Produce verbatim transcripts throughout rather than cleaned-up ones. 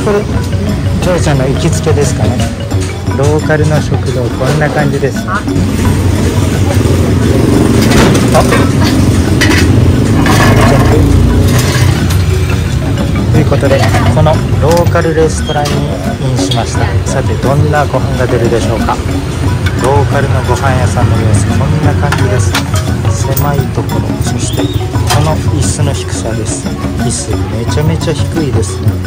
これジョイちゃんの行きつけですかね。ローカルの食堂、こんな感じです。あということで、このローカルレストランにインしました。さて、どんなご飯が出るでしょうか。ローカルのご飯屋さんの様子、こんな感じです。狭いところ、そしてこの椅子の低さです。椅子めちゃめちゃ低いですね。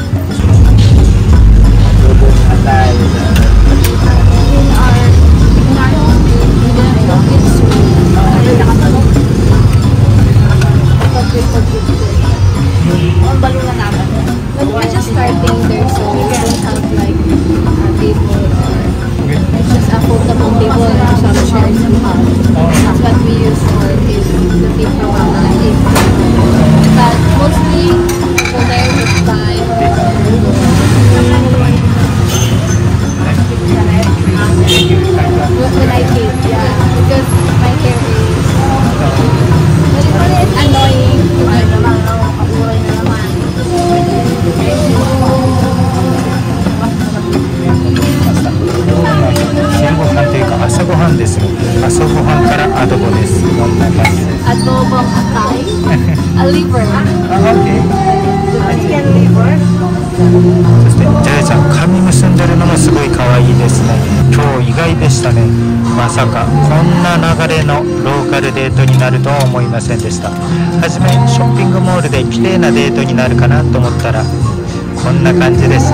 朝ごはんからアドボです。こんな感じです。アドボアタイ、a liver。chicken liver。そしてジャイちゃん、髪結んでるのもすごい可愛いですね。今日意外でしたね。まさかこんな流れのローカルデートになるとは思いませんでした。はじめショッピングモールで綺麗なデートになるかなと思ったらこんな感じですね。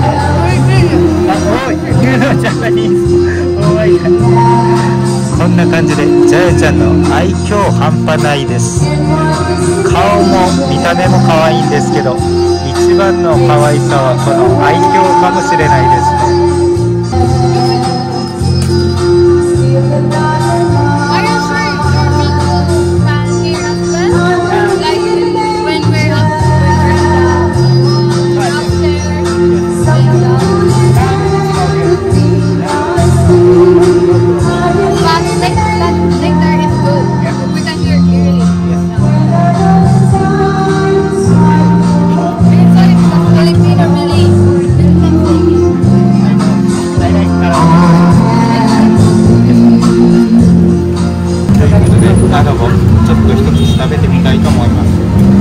こんな感じでジャイちゃんの愛嬌半端ないです。顔も見た目も可愛いんですけど、一番の可愛さはこの愛嬌かもしれないですね。ちょっと一つ食べてみたいと思います。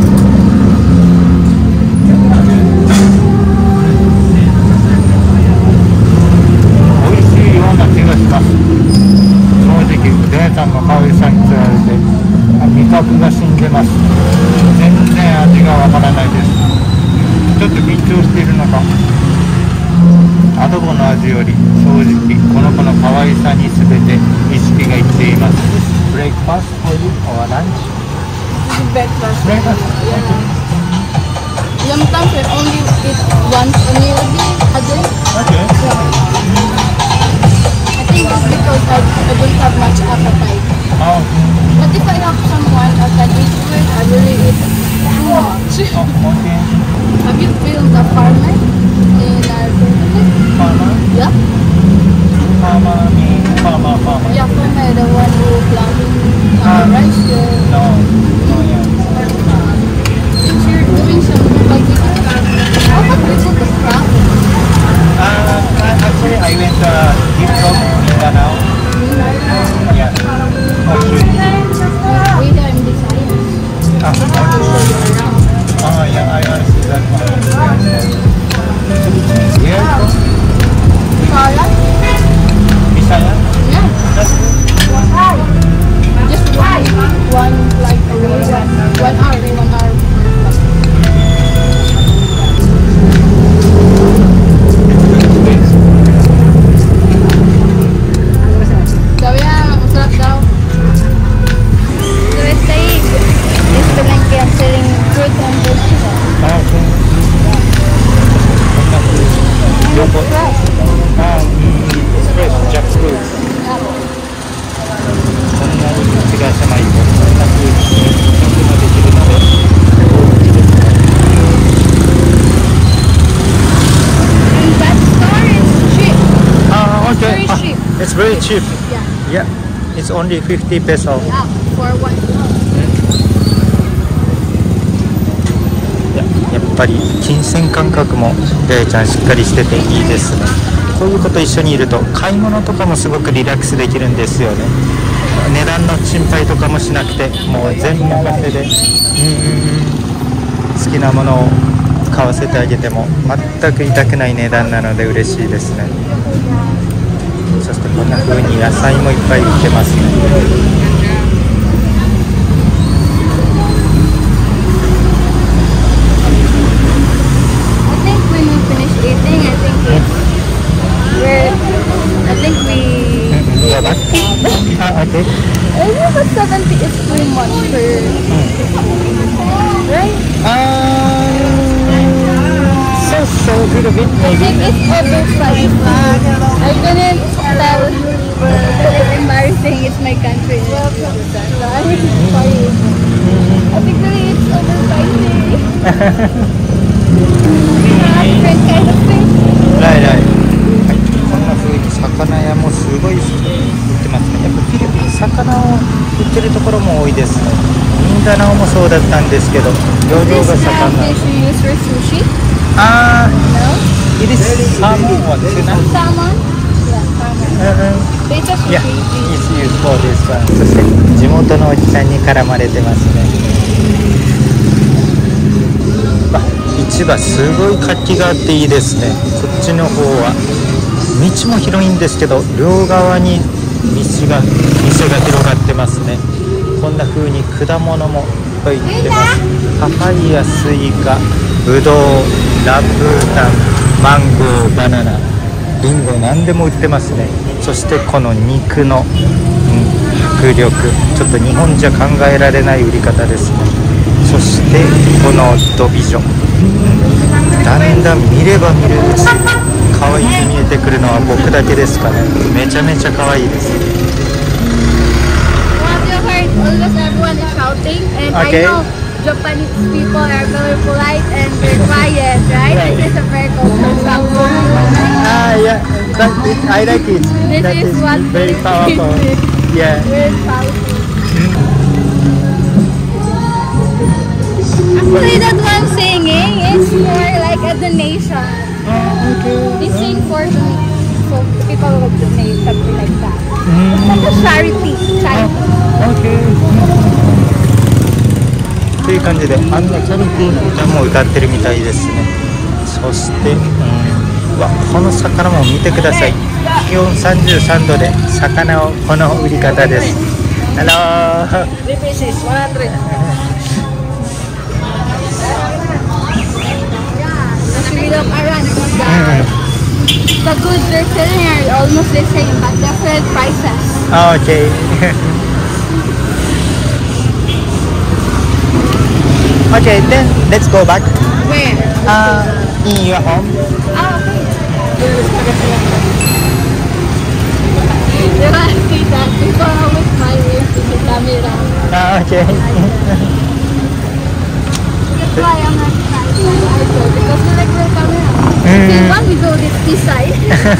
美味しいような気がします。正直レイさんの香りさにつられて味覚が死んでます。全然味がわからないです。ちょっと緊張しているのか、アドボの味より正直この子の可愛さに全て意識がいっています。Breakfast for you or lunch? Breakfast. Breakfast. Yeah. Sometimes I only eat once a meal a day. A day. Okay. So, I think it's because I, I don't have much appetite. Oh. But if I have someone I can eat with, I really eat too much. Oh, okay. Have you filmed a farmer in our community? Farmer? Yeah. Farmer means farmer, farmer. Yeah, farmer, the one who planting uh, rice. Uh, no, no, yeah. Since you're doing some like this, how about we go to craft? Uh, actually, I went to Deep Talk in Mindanao. Yeah. Oh, shoot. Wait, I'm deciding. Ah, I have to show you around. oh, yeah, I want to see that one. Where? Kala? Bisaya? Yeah. That's good. Just one, one like away, one, one hour, one hour. Sabi na, masarap daw. So it's like, it's the like I'm selling fruit and vegetables. Ah, okay. And it's fresh. Ah, it's fresh, jackfruit. Yeah. こんなに口が狭いとこんな風に食もできるので大きいですね。 And that store is cheap. Ah, okay. Very cheap. Ah, it's very cheap. Yeah. Yeah, it's only fifty peso. Yeah, for one. Yeah, yep. ぱり金銭感覚もややちゃんしっかりしてていいですね。こういう子と一緒にいると買い物とかもすごくリラックスできるんですよね。値段の心配とかもしなくて、もう全任せで、うんうんうん、好きなものを買わせてあげても全く痛くない値段なので嬉しいですね。そしてこんな風に野菜もいっぱい売ってますね。 I think a seventy is too much for, right? Um, so so a little bit I maybe. think it's oversized. I couldn't tell. It's embarrassing. It's my country. So I'm really sorry. I think really it's oversized. Different kind of fish. Right, right. はい、こんな風に魚屋もすごい売ってますね。やっぱフィリピン魚を売ってるところも多いですね。ミンダナオもそうだったんですけど、漁業が盛んな。 This crab is used for sushi? ああ、 No? it is salmon or tuna? Salmon? Yeah, salmon. Uh, It's a sushi. yeah, it's used for this one. そして地元のおじさんに絡まれてますね。あ、市場すごい活気があっていいですね。こっちの方は道も広いんですけど、両側に道が店が広がってますね。こんな風に果物もいっぱい売ってます。パパイヤ、スイカ、ブドウ、ランブータン、マンゴー、バナナ、リンゴ、何でも売ってますね。そしてこの肉の、うん、迫力、ちょっと日本じゃ考えられない売り方ですね。そしてこのドビジョン、だんだん見れば見るうち可愛く見えてくるのは僕だけですかね。めちゃめちゃ可愛いです。 Almost everyone is shouting, and Okay. I know Japanese people are very polite and they're quiet, right? This is a very cultural example. Ah, yeah, but it, I like it. This That is is what very it powerful. is. Yeah. Very powerful. Actually, that one singing is more like a donation. They sing for me, so people will donate something like that. It's like a charity. Charity. Okay. という感じで、あんなチャリティー歌も歌ってるみたいですね。そして、うん、わ、この魚も見てください。気温さんじゅうさんどで魚をこの売り方です。Hello. We look around, the goods they're selling are almost the same, but different prices. Okay. Okay, then let's go back. Where? Uh, in your home. Ah, okay. You can see that people are always smiling to the camera. Ah, okay. That's why I'm not trying to also, because we like the camera. Mm. See, one we go this, this side.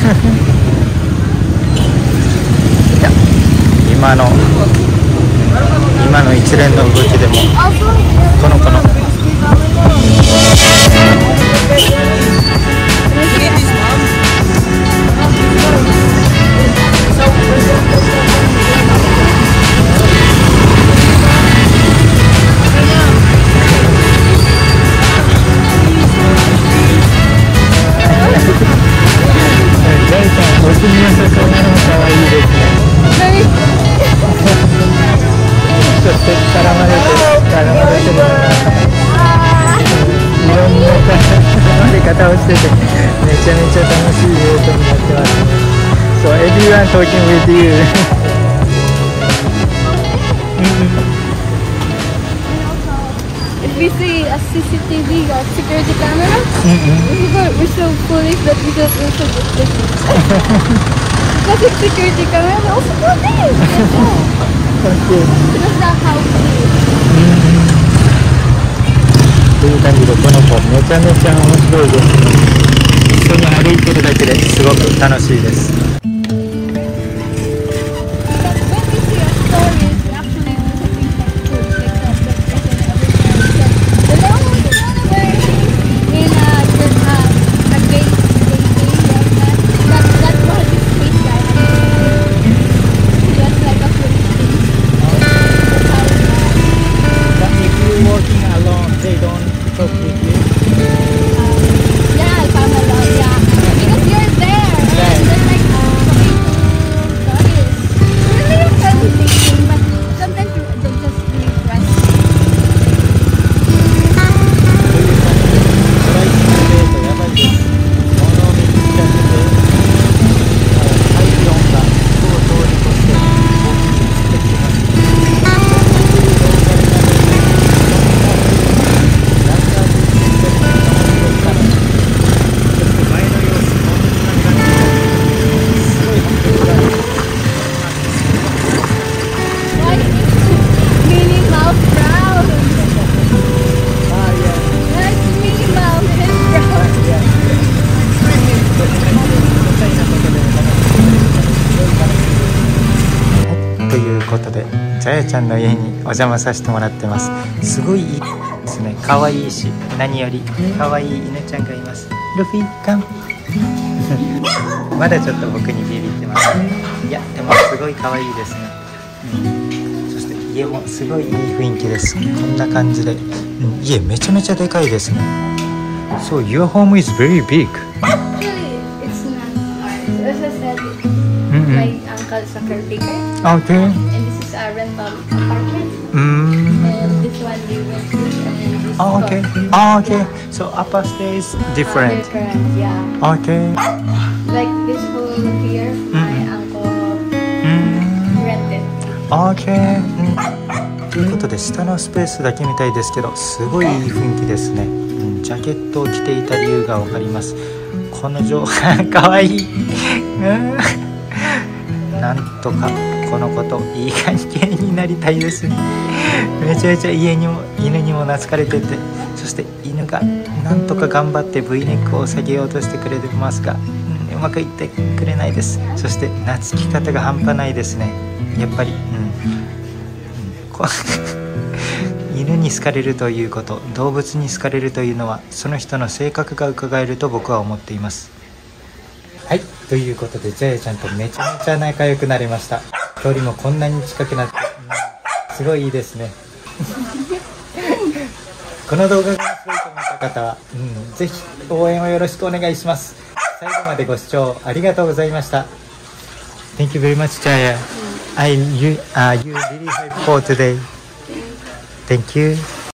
今の今の一連の動きでも Also, この子のジャイさん、お気に入りの魚も可愛いですね。 very そして絡まれて絡まれてるのがいろんな絡まれ方をしててめちゃめちゃ楽しい映像になってますね。So everyone talking with you. If we see a C C T V or security camera, Mm-hmm. we're, we're so foolish that we just also get this. Because it's security camera, we also do this. Okay. Because that's how we do it. という感じでこの子めちゃめちゃ面白いですね。一緒に歩いてるだけですごく楽しいです。 But when we see a store, it's actually do something like food, like that, but they don't want to go anywhere. いうことでジャヤちゃんの家にお邪魔させてもらってます。すごいいいですね。可愛いし、何より可愛い犬ちゃんがいます。ルフィカンまだちょっと僕にビビってます。いやでもすごい可愛いですね、うん、そして家もすごいいい雰囲気です。こんな感じで、うん、家めちゃめちゃでかいですね。So your home is very big. Actually, it's not ours. As I said, Mm-hmm. my uncle's a caretaker. Okay. And this is a rental apartment. Mm. And this one we rent to, and then this Oh, okay. one. Oh, okay. So upstairs different. Uh, different, yeah. Okay. Like this whole here, my uncle Mm. rented. Okay. うんということで下のスペースだけみたいですけど、すごいいい雰囲気ですね。うん、ジャケットを着ていた理由がわかります。この情報かわいい。うんなんとかこの子といい関係になりたいですね。めちゃめちゃ家にも犬にも懐かれてて、そして犬がなんとか頑張って V ネックを下げようとしてくれてますが、うん、うまくいってくれないです。そして懐き方が半端ないですね。やっぱり、うんうん、こ犬に好かれるということ、動物に好かれるというのはその人の性格が伺えると僕は思っています。はい、ということでジャヤちゃんとめちゃめちゃ仲良くなりました。距離もこんなに近くなって、うん、すごいいいですねこの動画が面白いと思った方は、うん、ぜひ応援をよろしくお願いします。最後までご視聴ありがとうございました。 Thank you very much, Jaya. I, you, uh, you really helped for today. Thank you.